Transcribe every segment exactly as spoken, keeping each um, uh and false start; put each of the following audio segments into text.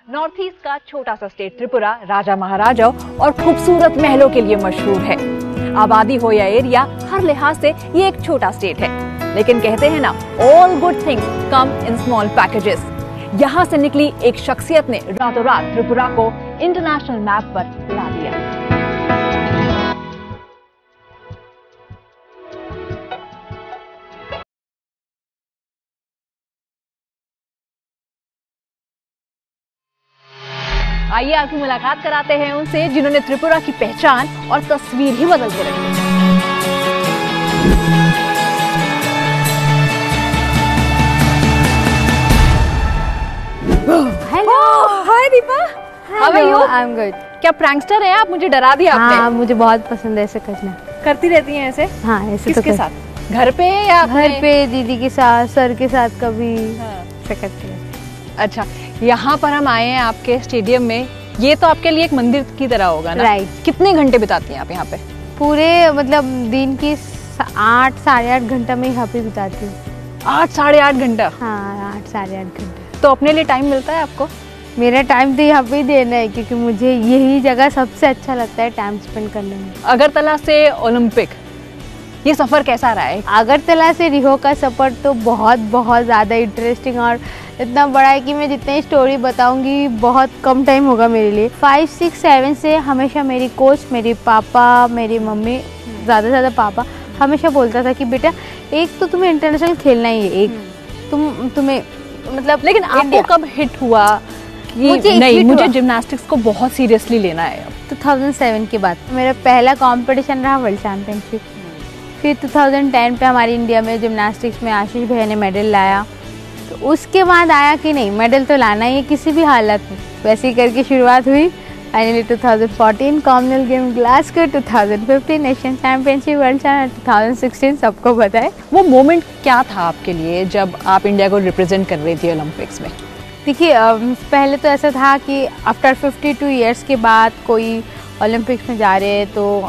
North east का छोटा सा स्टेट त्रिपुरा राजा महाराजाओं और खूबसूरत महलों के लिए मशहूर है। आबादी हो या एरिया, हर लिहाज से ये एक छोटा स्टेट है। लेकिन कहते हैं ना, all good things come in small packages. यहाँ से निकली एक शख्सियत ने रातों रात त्रिपुरा को इंटरनेशनल मैप पर ला दिया। आइए आपकी मुलाकात कराते हैं उनसे जिन्होंने त्रिपुरा की पहचान और तस्वीर ही बदल के रखी। Hello, hi Deepa, how are you? I am good. क्या प्रैंकस्टर हैं आप? मुझे डरा दिया आपने। हाँ, मुझे बहुत पसंद है ऐसे करना। करती रहती हैं ऐसे? हाँ, ऐसे। किसके तो साथ? घर पे या घर पे? दीदी के साथ, सर के साथ कभी। हाँ। ऐसे करते हैं। अच्छा, यहाँ पर हम आए हैं आपके स्टेडियम में। ये तो आपके लिए एक मंदिर की तरह होगा ना? राइट। कितने घंटे बिताती हैं आप यहाँ पे? पूरे मतलब दिन की आठ साढ़े आठ घंटा में यहाँ पे बिताती हूँ। आठ साढ़े आठ घंटा? हाँ, आठ साढ़े आठ घंटा। तो अपने लिए टाइम मिलता है आपको? मेरा टाइम तो यहाँ पे ही देना है, क्योंकि मुझे यही जगह सबसे अच्छा लगता है टाइम स्पेंड करने में। अगरतला से ओलंपिक, ये सफर कैसा रहा है? अगरतला से रिहो का सफर तो बहुत बहुत ज़्यादा इंटरेस्टिंग और इतना बड़ा है कि मैं जितनी स्टोरी बताऊंगी बहुत कम टाइम होगा मेरे लिए। फाइव सिक्स सेवन से हमेशा मेरी कोच, मेरे पापा, मेरी मम्मी, ज़्यादा से ज़्यादा पापा हमेशा बोलता था कि बेटा एक तो तुम्हें इंटरनेशनल खेलना ही है, एक तुम तुम्हें मतलब। लेकिन आपको कब हिट हुआ कि मुझे नहीं, मुझे जिम्नास्टिक्स को बहुत सीरियसली लेना है? टू थाउजेंड सेवन के बाद मेरा पहला कंपटीशन रहा वर्ल्ड चैम्पियनशिप। फिर टू थाउजेंड टेन पे हमारी इंडिया में जिम्नास्टिक्स में आशीष भैया ने मेडल लाया। तो उसके बाद आया कि नहीं, मेडल तो लाना ही है किसी भी हालत में। वैसे ही करके शुरुआत हुई। Finally two thousand fourteen Commonwealth game Glasgow, two thousand fifteen nation championship, world champion, two thousand sixteen सबको पता है। वो मोमेंट क्या था आपके लिए जब आप इंडिया को रिप्रेजेंट कर रही थी ओलंपिक्स में? देखिए, पहले तो ऐसा था कि आफ्टर फिफ्टी टू ईयर्स के बाद कोई ओलंपिक्स में जा रहे हैं तो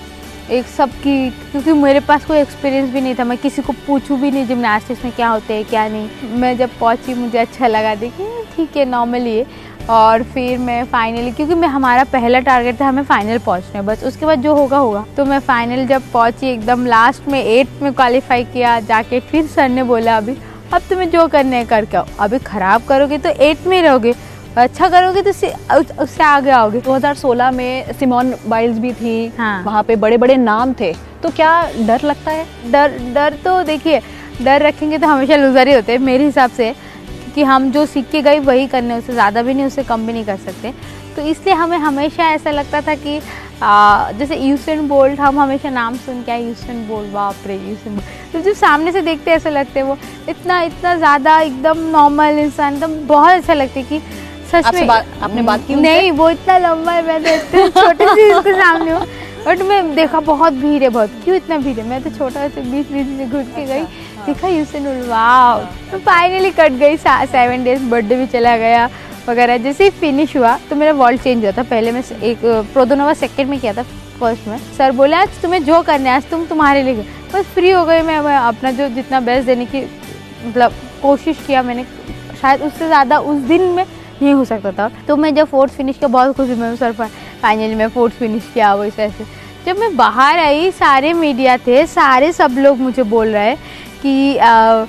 एक सबकी, क्योंकि मेरे पास कोई एक्सपीरियंस भी नहीं था, मैं किसी को पूछूं भी नहीं जिम्नास्टिक्स में क्या होते हैं क्या नहीं। मैं जब पहुंची मुझे अच्छा लगा, देखिए ठीक है नॉर्मली है। और फिर मैं फाइनली, क्योंकि मैं हमारा पहला टारगेट था हमें फाइनल पहुंचना है, बस उसके बाद जो होगा होगा। तो मैं फाइनल जब पहुंची एकदम लास्ट में एट्थ में क्वालिफाई किया जाके, फिर सर ने बोला अभी अब तुम्हें जो करने है करके आओ। अभी खराब करोगे तो एट्थ में रहोगे, अच्छा करोगे तो उससे आगे आओगे। दो हज़ार सोलह में सिमोन बाइल्स भी थी। हाँ। वहाँ पे बड़े बड़े नाम थे, तो क्या डर लगता है? डर डर तो देखिए, डर रखेंगे तो हमेशा लूजर ही होते हैं मेरे हिसाब से, क्योंकि हम जो सीख के गए वही करने, उससे ज़्यादा भी नहीं उससे कम भी नहीं कर सकते। तो इसलिए हमें हमेशा ऐसा लगता था कि आ, जैसे यूसेन बोल्ट, हम हमेशा नाम सुन के यूसेन बोल्ट, बाप रे यूसेन बोल्ट। तो जब सामने से देखते ऐसा लगते हैं वो इतना इतना ज़्यादा एकदम नॉर्मल इंसान, एकदम बहुत अच्छा लगता है कि सच में। बात, आपने बात की? नहीं, वो इतना लंबा है, मैं तो इतने छोटे से इसके सामने हूँ। बट मैं देखा बहुत भीड़ है, बहुत। क्यों इतना भीड़ है? मैं तो छोटा से बीच बीच में घुस के गई, देखा यूसेन बोल्ट, वाह। तो फाइनली कट गई, सेवन डेज बर्थडे भी चला गया वगैरह। जैसे ही फिनिश हुआ तो मेरा वर्ल्ड चेंज हुआ था। पहले मैं एक प्रोदोनोवा सेकंड में किया था, फर्स्ट में। सर बोले आज तुम्हें जो करना है, आज तुम तुम्हारे लिए, बस फ्री हो गई। मैं अपना जो जितना बेस्ट देने की मतलब कोशिश किया मैंने, शायद उससे ज़्यादा उस दिन में नहीं हो सकता था। तो मैं जब फोर्थ फिनिश किया बहुत खुशी में, सर फाइनली मैं फोर्थ फिनिश किया वो ऐसे। जब मैं बाहर आई सारे मीडिया थे, सारे सब लोग मुझे बोल रहे हैं कि आ,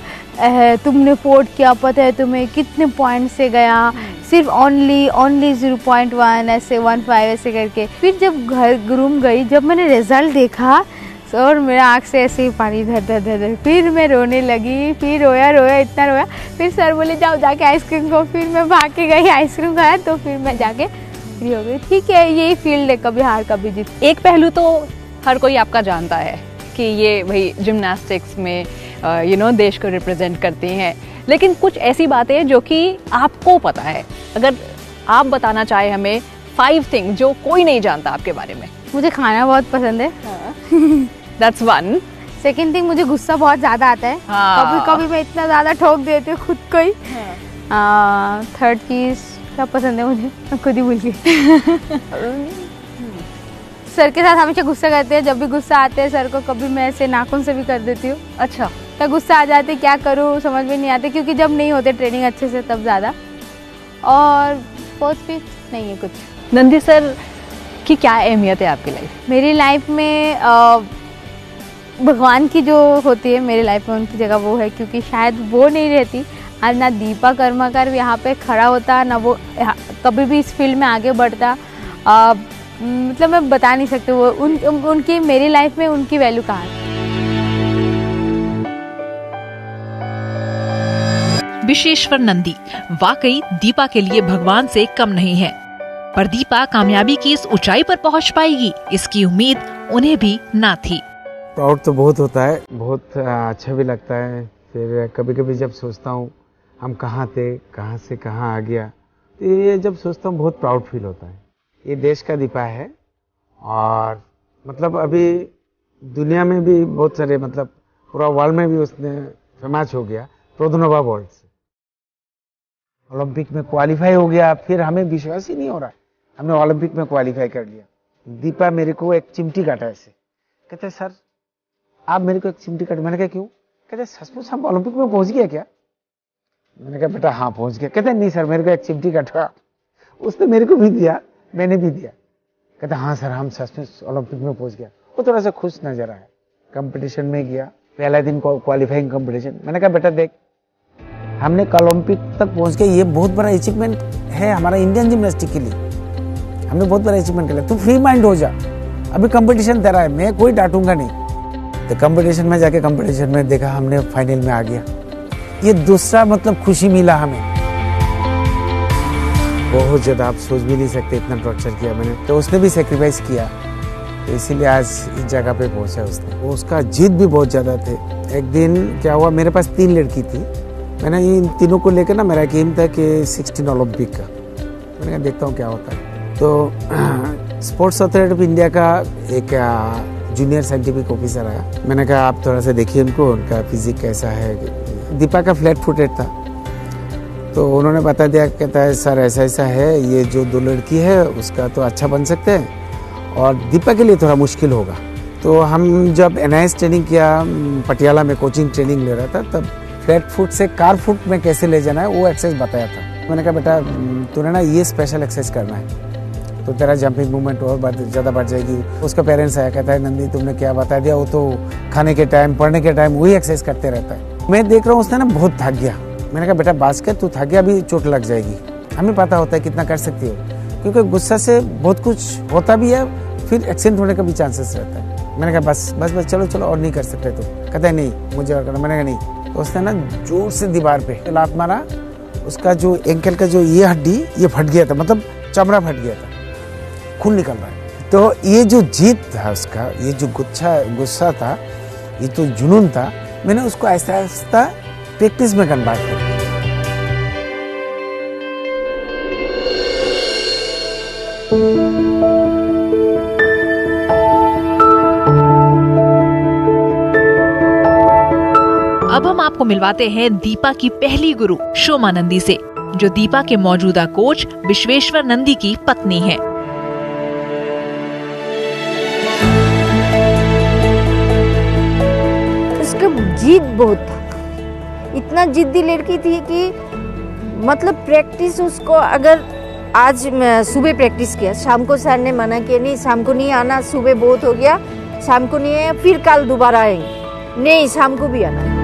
तुमने फोर्थ किया, पता है तुम्हें कितने पॉइंट से गया, सिर्फ only only zero point one ऐसे वन फाइव ऐसे करके। फिर जब घर रूम गई, जब मैंने रिजल्ट देखा और मेरा आँख से ऐसे ही पानी धर धर धर धर, फिर मैं रोने लगी। फिर रोया रोया इतना रोया। फिर सर बोले जाओ जाके आइसक्रीम खाओ। फिर मैं भाग के गई, आइसक्रीम खाया, तो फिर मैं जाके फ्री हो गई। ठीक है, यही फील्ड है, कभी हार कभी जीत। एक पहलू तो हर कोई आपका जानता है कि ये वही जिम्नास्टिक्स में यू नो देश को रिप्रेजेंट करती हैं, लेकिन कुछ ऐसी बातें जो कि आपको पता है, अगर आप बताना चाहे हमें फाइव थिंग जो कोई नहीं जानता आपके बारे में। मुझे खाना बहुत पसंद है। That's one. सेकेंड थिंग, मुझे गुस्सा बहुत ज़्यादा आता है। हाँ। कभी कभी मैं इतना ज़्यादा ठोक देती हूँ खुद को ही। थर्ड चीज़ क्या पसंद है मुझे, मैं खुद ही भूल गई। सर के साथ हमेशा गुस्सा करते हैं, जब भी गुस्सा आते हैं सर को, कभी मैं ऐसे नाखून से भी कर देती हूँ। अच्छा, तो गुस्सा आ जाते, क्या करूँ समझ में नहीं आते, क्योंकि जब नहीं होते ट्रेनिंग अच्छे से तब ज़्यादा। और स्पोर्ट्स भी नहीं है कुछ। नंदी सर की क्या अहमियत है आपकी लाइफ? मेरी लाइफ में आ, भगवान की जो होती है मेरी लाइफ में, उनकी जगह वो है, क्योंकि शायद वो नहीं रहती आज ना दीपा कर्माकर यहाँ पे खड़ा होता, ना वो कभी भी इस फील्ड में आगे बढ़ता। आ, मतलब मैं बता नहीं सकती वो उन, उनकी मेरी लाइफ में उनकी वैल्यू कहाँ है। विश्वेश्वर नंदी वाकई दीपा के लिए भगवान से कम नहीं है, पर दीपा कामयाबी की इस ऊंचाई पर पहुंच पाएगी इसकी उम्मीद उन्हें भी ना थी। प्राउड तो बहुत होता है, बहुत अच्छा भी लगता है। फिर कभी कभी जब सोचता हूँ हम कहाँ थे, कहाँ से कहाँ आ गया, तो ये जब सोचता हूँ बहुत प्राउड फील होता है। ये देश का दीपा है और मतलब अभी दुनिया में भी बहुत सारे, मतलब पूरा वर्ल्ड में भी उसने फेमस हो गया प्रोदनोवा वर्ल्ड से। ओलंपिक में क्वालिफाई हो गया, फिर हमें विश्वास ही नहीं हो रहा है हमने ओलंपिक में क्वालिफाई कर लिया। दीपा मेरे को एक चिमटी काटा ऐसे, कहते सर आप मेरे को एक चिमटी काटे। मैंने कहा क्यों? कहते सचमुच हम ओलंपिक में पहुंच गया क्या? मैंने कहा बेटा हाँ पहुंच गया। कहते नहीं सर मेरे को एक चिमटी काटा। उसने मेरे को भी दिया, मैंने भी दिया। कहते हाँ सर हम सचमुच ओलंपिक में पहुंच गया। वो थोड़ा सा खुश नजर आया। कंपटीशन में गया, पहला दिन क्वालिफाइंग कंपटीशन। मैंने कहा बेटा देख हमने ओलंपिक तक पहुंच गए, ये बहुत बड़ा अचीवमेंट है हमारा इंडियन जिम्नास्टिक के लिए। हमने बहुत बड़ा अचीवमेंट कर लिया, तू फ्री माइंड हो जा, अभी कंपटीशन तेरा है, मैं कोई डांटूंगा नहीं। तो कंपटीशन में जाके कंपटीशन में देखा हमने फाइनल में आ गया। ये दूसरा मतलब खुशी मिला हमें, बहुत ज्यादा आप सोच भी नहीं सकते इतना टॉर्चर किया मैंने। तो उसने भी सेक्रीफाइस किया, तो इसीलिए आज इस जगह पे पहुंचा उसने। वो उसका जिद भी बहुत ज्यादा थे। एक दिन क्या हुआ, मेरे पास तीन लड़की थी, मैंने इन तीनों को लेकर ना मेरा गेम था कि सिक्सटीन ओलंपिक का। मैंने कहा देखता हूँ क्या होता है। तो स्पोर्ट्स अथॉरिटी ऑफ इंडिया का एक जूनियर साइंटिफिक ऑफिसर आया। मैंने कहा आप थोड़ा सा देखिए उनको, उनका फिजिक कैसा है। दीपा का फ्लैट फुटेड था, तो उन्होंने बता दिया, कहता है सर ऐसा ऐसा है, ये जो दो लड़की है उसका तो अच्छा बन सकते हैं और दीपा के लिए थोड़ा मुश्किल होगा। तो हम जब एन आई एस ट्रेनिंग किया, पटियाला में कोचिंग ट्रेनिंग ले रहा था, तब फ्लैट फुट से कार फुट में कैसे ले जाना है वो एक्सरसाइज बताया था। मैंने कहा बेटा तूने ना ये स्पेशल एक्सरसाइज करना है तो तेरा जंपिंग मूवमेंट और ज़्यादा बढ़ जाएगी। उसका पेरेंट्स आया, कहता है नंदी तुमने क्या बता दिया, वो तो खाने के टाइम पढ़ने के टाइम वही एक्सरसाइज करते रहता है। मैं देख रहा हूँ उसने ना बहुत थक गया। मैंने कहा बेटा बास्केट तू थक गया, अभी चोट लग जाएगी। हमें पता होता है कितना कर सकती हो, क्योंकि गुस्सा से बहुत कुछ होता भी है, फिर एक्सीडेंट होने का भी चांसेस रहता है। मैंने कहा बस बस बस चलो चलो और नहीं कर सकते तो। कहता है नहीं मुझे और करना। मैंने कहा नहीं। तो उसने ना जोर से दीवार पे लात मारा, उसका जो एंकल का जो ये हड्डी ये फट गया था, मतलब चमड़ा फट गया था, खून निकल रहा है। तो ये जो जीत था उसका, ये जो गुस्सा गुस्सा था, ये तो जुनून था, मैंने उसको आहिस्ता आहिस्ता प्रैक्टिस में कन्वर्ट कर दिया। अब हम आपको मिलवाते हैं दीपा की पहली गुरु शोमा नंदी से, जो दीपा के मौजूदा कोच विश्वेश्वर नंदी की पत्नी है। उसका जिद बहुत था, इतना जिद्दी लड़की थी कि मतलब प्रैक्टिस उसको, अगर आज सुबह प्रैक्टिस किया, शाम को सर ने मना किया नहीं शाम को नहीं आना, सुबह बहुत हो गया, शाम को नहीं आया, फिर कल दोबारा आएंगे, नहीं शाम को भी आना।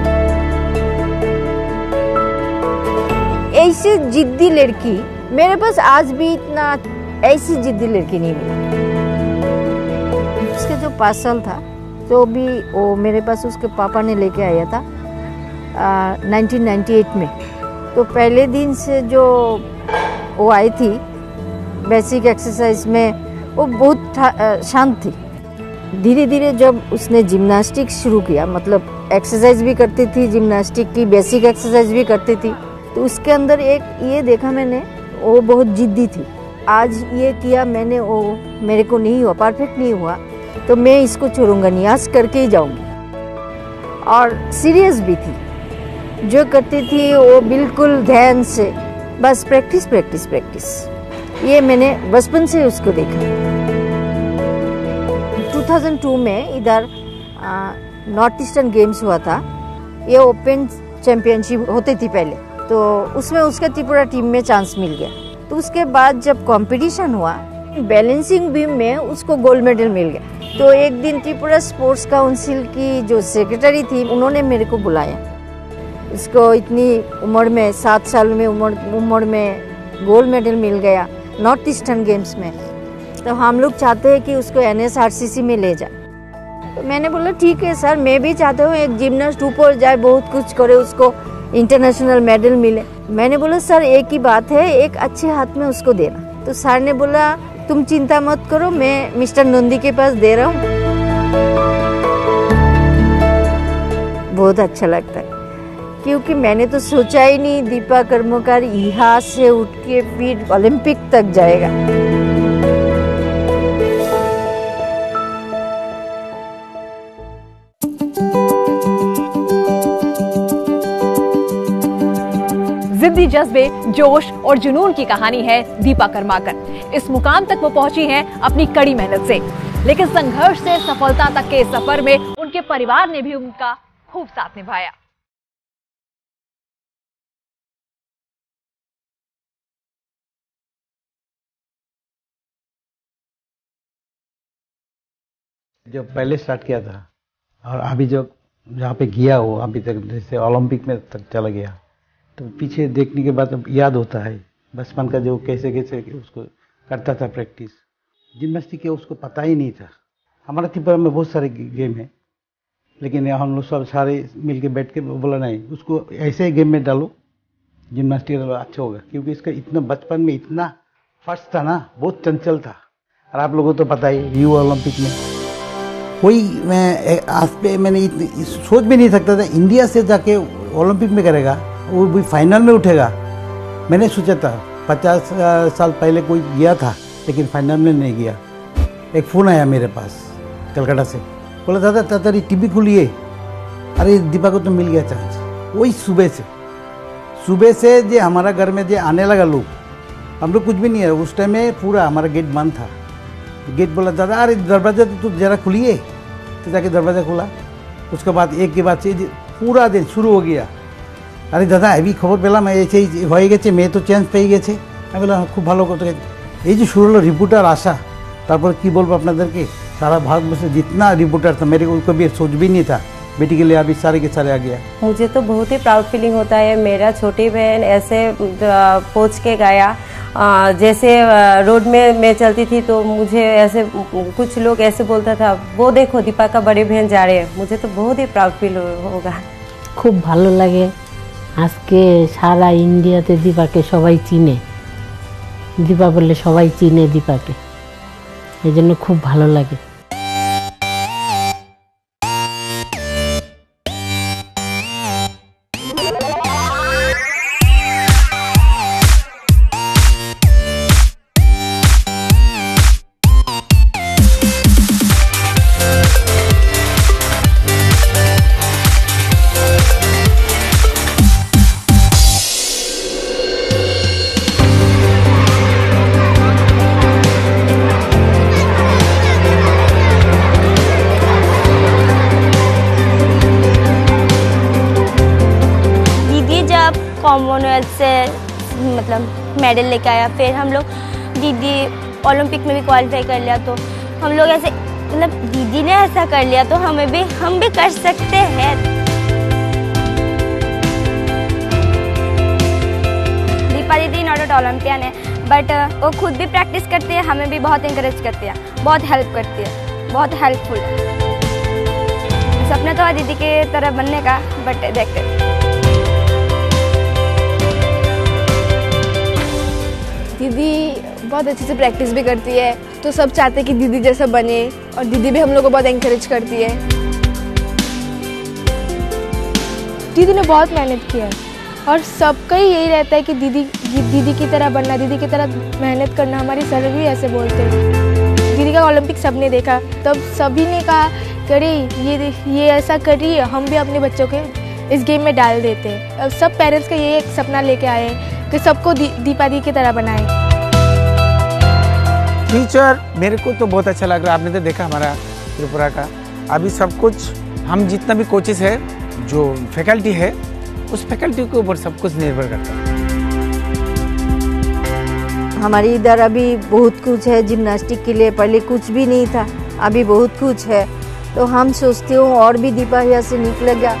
ऐसी जिद्दी लड़की मेरे पास आज भी इतना ऐसी जिद्दी लड़की नहीं मिली। उसके जो पार्सल था जो भी वो मेरे पास उसके पापा ने लेके आया था आ, नाइनटीन नाइंटी एट में। तो पहले दिन से जो वो आई थी बेसिक एक्सरसाइज में, वो बहुत शांत थी। धीरे धीरे जब उसने जिम्नास्टिक शुरू किया, मतलब एक्सरसाइज भी करती थी, जिम्नास्टिक की बेसिक एक्सरसाइज भी करती थी, तो उसके अंदर एक ये देखा मैंने, वो बहुत जिद्दी थी। आज ये किया मैंने, वो मेरे को नहीं हुआ, परफेक्ट नहीं हुआ, तो मैं इसको छोड़ूंगा नहीं, आज करके ही जाऊंगी। और सीरियस भी थी, जो करती थी वो बिल्कुल ध्यान से, बस प्रैक्टिस प्रैक्टिस प्रैक्टिस। ये मैंने बचपन से उसको देखा। दो हज़ार दो में इधर नॉर्थ ईस्टर्न गेम्स हुआ था, ये ओपन चैंपियनशिप होती थी पहले, तो उसमें उसके त्रिपुरा टीम में चांस मिल गया। तो उसके बाद जब कंपटीशन हुआ बैलेंसिंग बीम में उसको गोल्ड मेडल मिल गया। तो एक दिन त्रिपुरा स्पोर्ट्स काउंसिल की जो सेक्रेटरी थी उन्होंने मेरे को बुलाया। इसको इतनी उम्र में सात साल में उम्र उम्र में गोल्ड मेडल मिल गया नॉर्थ ईस्टर्न गेम्स में, तो हम लोग चाहते हैं कि उसको N S R C C में ले जाए। तो मैंने बोला ठीक है सर, मैं भी चाहता हूँ एक जिम्नास्ट ऊपर जाए, बहुत कुछ करे, उसको इंटरनेशनल मेडल मिले। मैंने बोला सर एक ही बात है, एक अच्छे हाथ में उसको देना। तो सर ने बोला तुम चिंता मत करो, मैं मिस्टर नंदी के पास दे रहा हूँ। बहुत अच्छा लगता है क्योंकि मैंने तो सोचा ही नहीं दीपा कर्मकार यहाँ से उठ के फिर ओलंपिक तक जाएगा। जिद्दी जज्बे, जोश और जुनून की कहानी है दीपा कर्माकर। इस मुकाम तक वो पहुंची हैं अपनी कड़ी मेहनत से, लेकिन संघर्ष से सफलता तक के सफर में उनके परिवार ने भी उनका खूब साथ निभाया। जो पहले स्टार्ट किया था और अभी जो जहाँ पे गया हो अभी तक, जैसे ओलंपिक में तक चला गया, तो पीछे देखने के बाद याद होता है बचपन का जो कैसे कैसे उसको करता था प्रैक्टिस। जिम्नास्टिक है उसको पता ही नहीं था। हमारा त्रिपुरा में बहुत सारे गेम है, लेकिन हम लोग सब सारे मिल के बैठ के बोला नहीं, उसको ऐसे ही गेम में डालो, जिम्नास्टिक डालो, अच्छा होगा। क्योंकि इसका इतना बचपन में इतना फर्स्ट था ना, बहुत चंचल था। और आप लोगों को तो पता ही रियो ओलंपिक में कोई, मैं आज पे मैंने सोच भी नहीं सकता था इंडिया से जाके ओलंपिक में करेगा, वो भी फाइनल में उठेगा। मैंने सोचा था पचास साल पहले कोई गया था, लेकिन फाइनल में नहीं गया। एक फ़ोन आया मेरे पास कलकत्ता से, बोला दादा तातरी टीवी खुलिए, अरे दीपा को तो मिल गया चांस। वही सुबह से सुबह से जो हमारा घर में जो आने लगा लोग, हम लोग कुछ भी नहीं है उस टाइम में, पूरा हमारा गेट बंद था। गेट बोला दादा अरे दरवाज़ा तो तू जरा खुलिए, तो जाके दरवाज़ा खुला। उसके बाद एक के बाद से पूरा दिन शुरू हो गया। আরে দাদা এই খবর পেলাম এই হয়ে গেছে, মেয়ে তো চান্স পেয়ে গেছে। আমি বললাম খুব ভালো কথা। এই যে শুরু হলো রিপোর্টার আসা, তারপর কি বলবো আপনাদেরকে, सारा भारतवर्ष में जितना रिपोर्टर था मेरे को कभी सोच भी नहीं था बेटी के लिए अभी सारे के सारे आ गया। मुझे तो बहुत ही प्राउड फीलिंग होता है। मेरा छोटी बहन ऐसे पहुँच के गया, जैसे रोड में मैं चलती थी तो मुझे ऐसे कुछ लोग ऐसे बोलता था वो देखो दीपा का बड़ी बहन जा रहे हैं। मुझे तो बहुत ही प्राउड फील होगा। खूब भालो लगे আজকে সারা ইন্ডিয়াতে দীপাকে সবাই চিনে, দীপা বললে সবাই চিনে দীপাকে, এই জন্য খুব ভালো লাগে। कॉमनवेल्थ से मतलब मेडल लेके आया, फिर हम लोग दीदी ओलंपिक में भी क्वालिफाई कर लिया। तो हम लोग ऐसे मतलब दीदी ने ऐसा कर लिया तो हमें भी हम भी कर सकते हैं। दीपा दीदी नॉट एट ओलंपियन है, बट वो खुद भी प्रैक्टिस करती है, हमें भी बहुत इंकरेज करती है, बहुत हेल्प करती है, बहुत हेल्पफुल है। सपना तो है दीदी की तरह बनने का, बट देखते हैं। दीदी बहुत अच्छे से प्रैक्टिस भी करती है, तो सब चाहते हैं कि दीदी जैसा बने, और दीदी भी हम लोग को बहुत एनकरेज करती है। दीदी ने बहुत मेहनत की है और सबका ही यही रहता है कि दीदी दीदी की तरह बनना, दीदी की तरह मेहनत करना। हमारी सर भी ऐसे बोलते हैं। दीदी का ओलंपिक सबने देखा, तब सभी ने कहा कि अरे ये ये ऐसा कर रही है, हम भी अपने बच्चों के इस गेम में डाल देते हैं। अब सब पेरेंट्स का ये एक सपना लेके आए कि सबको दी, दीपा दी की तरह बनाए। फ्यूचर मेरे को तो बहुत अच्छा लग रहा है। आपने तो देखा हमारा त्रिपुरा का अभी सब कुछ, हम जितना भी कोचेस है, जो फैकल्टी है, उस फैकल्टी के ऊपर सब कुछ निर्भर करता है। हमारे इधर अभी बहुत कुछ है जिम्नास्टिक के लिए, पहले कुछ भी नहीं था, अभी बहुत कुछ है। तो हम सोचते हो और भी दीपा यहाँ से निकलेगा।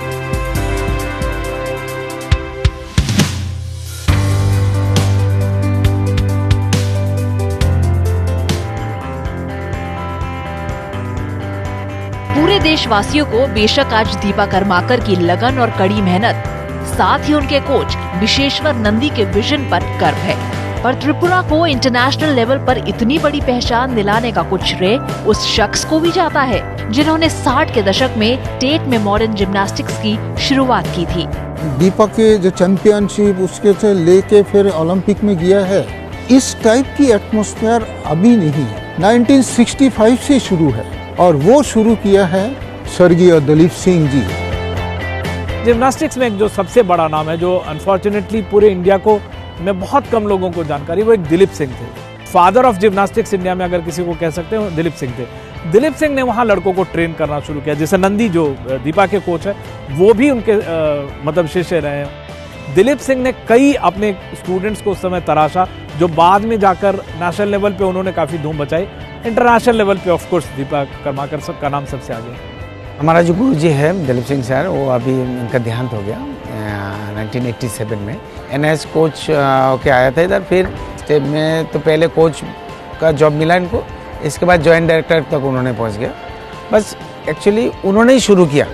पूरे देशवासियों को बेशक आज दीपा कर्माकर की लगन और कड़ी मेहनत, साथ ही उनके कोच विशेश्वर नंदी के विजन पर गर्व है, पर त्रिपुरा को इंटरनेशनल लेवल पर इतनी बड़ी पहचान दिलाने का कुछ श्रेय उस शख्स को भी जाता है जिन्होंने साठ के दशक में स्टेट में मॉडर्न जिम्नास्टिक्स की शुरुआत की थी। दीपा के जो चैंपियनशिप उसके से लेके फिर ओलंपिक में गया है, इस टाइप की एटमॉस्फेयर अभी नहीं है। नाइनटीन सिक्सटी फाइव से शुरू है और वो शुरू किया है स्वर्गीय दलीप सिंह जी। जिम्नास्टिक्स में एक जो सबसे बड़ा नाम है, जो अनफॉर्चुनेटली पूरे इंडिया को में बहुत कम लोगों को जानकारी, वो एक दिलीप सिंह थे। फादर ऑफ जिम्नास्टिक्स इंडिया में अगर किसी को कह सकते हो, दिलीप सिंह थे। दिलीप सिंह ने वहाँ लड़कों को ट्रेन करना शुरू किया। जैसे नंदी जो दीपा के कोच है, वो भी उनके आ, मतलब शिष्य रहे हैं। दिलीप सिंह ने कई अपने स्टूडेंट्स को उस समय तराशा, जो बाद में जाकर नेशनल लेवल पे उन्होंने काफ़ी धूम मचाई। इंटरनेशनल लेवल पे ऑफ कोर्स दीपा कर्माकर का नाम सबसे आगे। हमारा जो गुरु जी है दिलीप सिंह सर, वो अभी उनका देहांत हो गया नाइनटीन एटी सेवन में। एनएस कोच के आया था इधर, फिर स्टेट में तो पहले कोच का जॉब मिला इनको, इसके बाद जॉइंट डायरेक्टर तक उन्होंने पहुंच गया। बस एक्चुअली उन्होंने ही शुरू किया।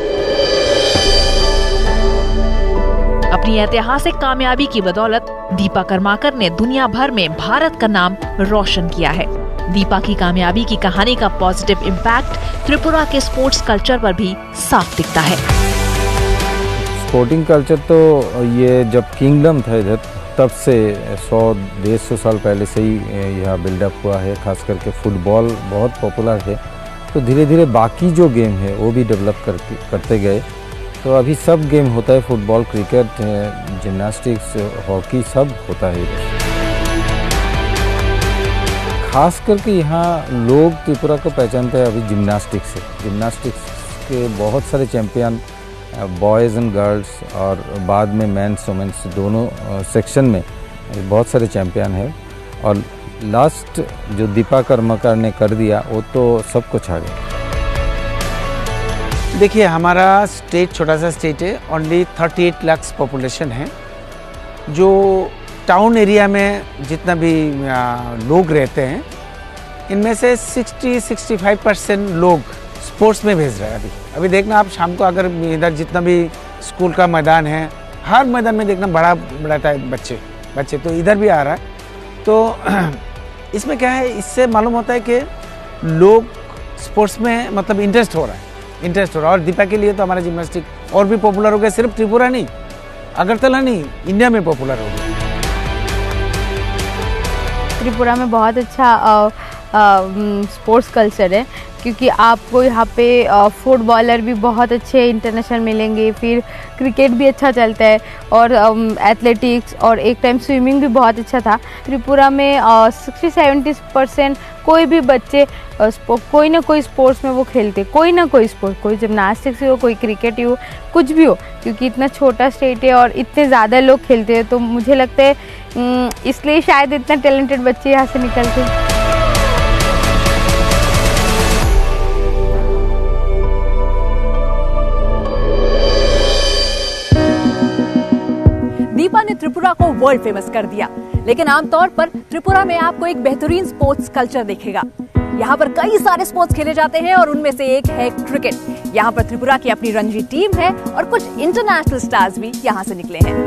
अपनी ऐतिहासिक कामयाबी की बदौलत दीपा कर्माकर ने दुनिया भर में भारत का नाम रोशन किया है। दीपा की कामयाबी की कहानी का पॉजिटिव इम्पैक्ट त्रिपुरा के स्पोर्ट्स कल्चर पर भी साफ दिखता है। स्पोर्टिंग कल्चर तो ये जब किंगडम था इधर, तब से सौ डेढ़ सौ साल पहले से ही यह बिल्डअप हुआ है। खास करके फुटबॉल बहुत पॉपुलर है, तो धीरे धीरे बाकी जो गेम है वो भी डेवलप करके करते गए। तो अभी सब गेम होता है, फुटबॉल, क्रिकेट, जिम्नास्टिक्स, हॉकी, सब होता है इधर। खास करके यहाँ लोग त्रिपुरा को पहचानते हैं अभी जिम्नास्टिक्स से। जिम्नास्टिक्स के बहुत सारे चैंपियन, बॉयज़ एंड गर्ल्स, और बाद में मेंस वुमेन्स दोनों सेक्शन में बहुत सारे चैंपियन हैं। और लास्ट जो दीपा कर्माकर ने कर दिया, वो तो सबको छा गया। देखिए, हमारा स्टेट छोटा सा स्टेट है, ओनली अड़तीस लाख पॉपुलेशन है। जो टाउन एरिया में जितना भी लोग रहते हैं, इनमें से साठ से पैंसठ परसेंट लोग स्पोर्ट्स में भेज रहे हैं। अभी अभी देखना आप, शाम को अगर इधर जितना भी स्कूल का मैदान है, हर मैदान में देखना बड़ा बड़ा है बच्चे बच्चे तो इधर भी आ रहा है। तो इसमें क्या है, इससे मालूम होता है कि लोग स्पोर्ट्स में मतलब इंटरेस्ट हो रहा है इंटरेस्ट हो रहा है और दीपा के लिए तो हमारा जिम्नास्टिक और भी पॉपुलर हो गया। सिर्फ त्रिपुरा नहीं, अगरतला नहीं, इंडिया में पॉपुलर हो गया। त्रिपुरा में बहुत अच्छा स्पोर्ट्स कल्चर है, क्योंकि आपको यहाँ पे फुटबॉलर भी बहुत अच्छे इंटरनेशनल मिलेंगे, फिर क्रिकेट भी अच्छा चलता है, और एथलेटिक्स, और एक टाइम स्विमिंग भी बहुत अच्छा था। त्रिपुरा में सिक्सटी सेवेंटी परसेंट कोई भी बच्चे कोई ना कोई स्पोर्ट्स में वो खेलते, कोई ना कोई स्पोर्ट, कोई जिम्नास्टिक्स हो, कोई क्रिकेट हो, कुछ भी हो, क्योंकि इतना छोटा स्टेट है और इतने ज़्यादा लोग खेलते हैं। तो मुझे लगता है इसलिए शायद इतना टैलेंटेड बच्चे यहाँ से निकलते हैं। दीपा ने त्रिपुरा को वर्ल्ड फेमस कर दिया, लेकिन आमतौर पर त्रिपुरा में आपको एक बेहतरीन स्पोर्ट्स कल्चर दिखेगा। यहाँ पर कई सारे स्पोर्ट्स खेले जाते हैं और उनमें से एक है क्रिकेट। यहाँ पर त्रिपुरा की अपनी रणजी टीम है और कुछ इंटरनेशनल स्टार्स भी यहाँ से निकले हैं।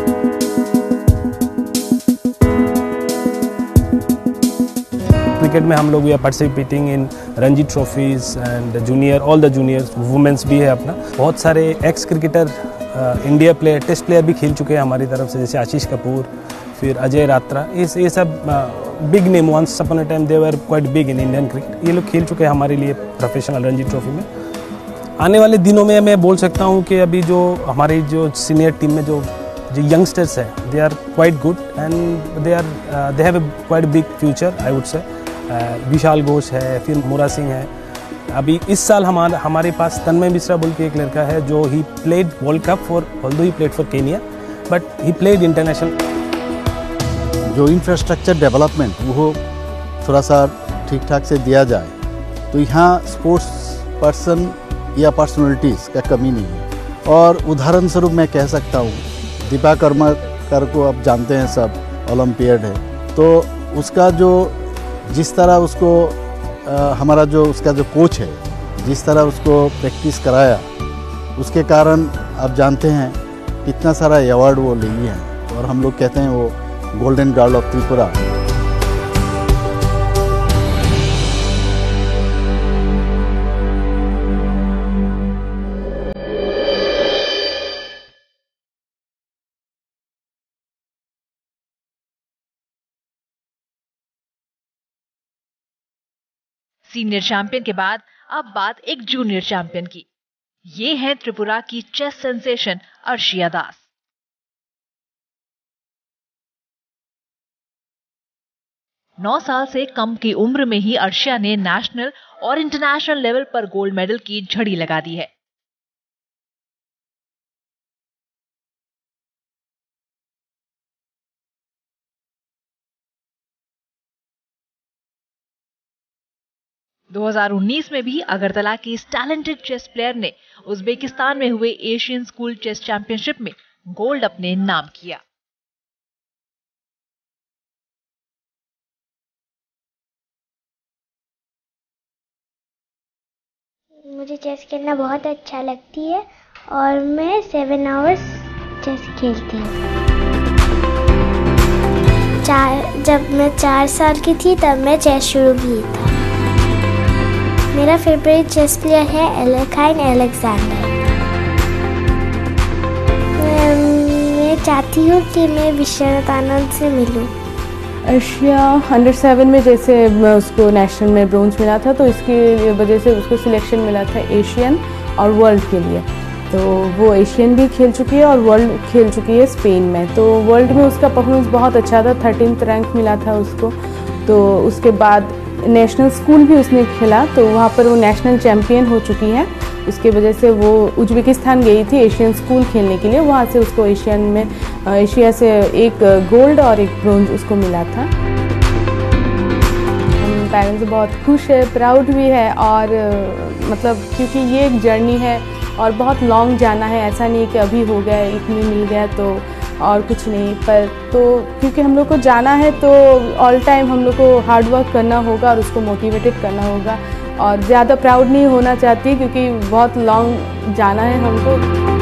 क्रिकेट में हम लोग we are participating in Ranji trophies and junior, all the juniors, women's भी है अपना। बहुत सारे ex cricketer, India player, test player भी खेल चुके हैं हमारी तरफ से, जैसे आशीष कपूर, फिर अजय रात्रा, इस ये सब big name, once upon a time they were quite big in Indian cricket. ये लोग खेल चुके हैं हमारे लिए प्रोफेशनल रणजी ट्रॉफी में। आने वाले दिनों में मैं बोल सकता हूँ कि अभी जो हमारी जो सीनियर टीम में जो जो यंगस्टर्स है, they are quite good and they are they have a quite big future, I would say. Vishal Ghosh है, फिर मोरा सिंह है। अभी इस साल हमारा हमारे पास तन्मय मिश्रा बोल के एक लड़का है जो he played World Cup for, although he played for Kenya, but he played international. जो इंफ्रास्ट्रक्चर डेवलपमेंट वो थोड़ा सा ठीक ठाक से दिया जाए तो यहाँ स्पोर्ट्स पर्सन या पर्सनैलिटीज़ का कमी नहीं है। और उदाहरण स्वरूप मैं कह सकता हूँ, दीपा कर्माकर को आप जानते हैं सब, ओलंपियड है, तो उसका जो जिस तरह उसको आ, हमारा जो उसका जो कोच है जिस तरह उसको प्रैक्टिस कराया, उसके कारण आप जानते हैं कितना सारा अवार्ड वो ली है। और हम लोग कहते हैं वो golden girl of Tripura. Senior champion के बाद अब बात एक जूनियर चैंपियन की। ये है त्रिपुरा की चेस सेंसेशन अर्शिया दास। नौ साल से कम की उम्र में ही अर्शिया ने नेशनल और इंटरनेशनल लेवल पर गोल्ड मेडल की झड़ी लगा दी है। दो हज़ार उन्नीस में भी अगरतला की इस टैलेंटेड चेस प्लेयर ने उज्बेकिस्तान में हुए एशियन स्कूल चेस चैंपियनशिप में गोल्ड अपने नाम किया। मुझे चेस खेलना बहुत अच्छा लगती है और मैं सेवन आवर्स चेस खेलती हूँ। चार जब मैं चार साल की थी तब मैं चेस शुरू की था। मेरा फेवरेट चेस प्लेयर है एलेखाइन अलेक्जेंडर। मैं चाहती हूँ कि मैं विश्वनाथ आनंद से मिलूँ। अर्शिया अंडर सेवन में जैसे उसको नेशनल में ब्रोंज मिला था तो इसकी वजह से उसको सिलेक्शन मिला था एशियन और वर्ल्ड के लिए। तो वो एशियन भी खेल चुकी है और वर्ल्ड खेल चुकी है स्पेन में। तो वर्ल्ड में उसका परफॉर्मेंस बहुत अच्छा था, थर्टीन्थ रैंक मिला था उसको। तो उसके बाद नेशनल स्कूल भी उसने खेला तो वहाँ पर वो नेशनल चैम्पियन हो चुकी है। उसके वजह से वो उज्बेकिस्तान गई थी एशियन स्कूल खेलने के लिए। वहाँ से उसको एशियन में एशिया से एक गोल्ड और एक ब्रोंज उसको मिला था। हम पेरेंट्स बहुत खुश है, प्राउड भी है और मतलब क्योंकि ये एक जर्नी है और बहुत लॉन्ग जाना है। ऐसा नहीं कि अभी हो गया इतनी मिल गया तो और कुछ नहीं, पर तो क्योंकि हम लोग को जाना है तो ऑल टाइम हम लोग को हार्ड वर्क करना होगा और उसको मोटिवेटेड करना होगा। और ज़्यादा प्राउड नहीं होना चाहती क्योंकि बहुत लॉन्ग जाना है हमको।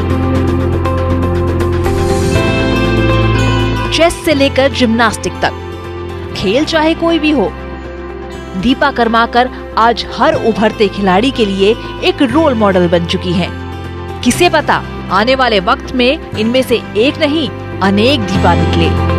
चेस से लेकर जिम्नास्टिक तक, खेल चाहे कोई भी हो, दीपा कर्माकर आज हर उभरते खिलाड़ी के लिए एक रोल मॉडल बन चुकी हैं। किसे पता आने वाले वक्त में इनमें से एक नहीं अनेक दीपा निकले।